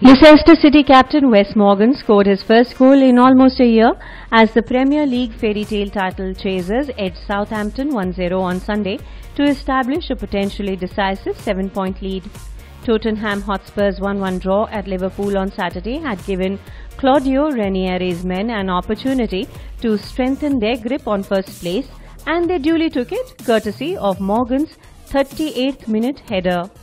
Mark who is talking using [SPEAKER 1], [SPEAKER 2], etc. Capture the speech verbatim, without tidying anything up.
[SPEAKER 1] Leicester City captain Wes Morgan scored his first goal in almost a year as the Premier League fairytale title chasers edged Southampton one nil on Sunday to establish a potentially decisive seven-point lead. Tottenham Hotspur's one one draw at Liverpool on Saturday had given Claudio Ranieri's men an opportunity to strengthen their grip on first place, and they duly took it courtesy of Morgan's thirty-eighth minute header.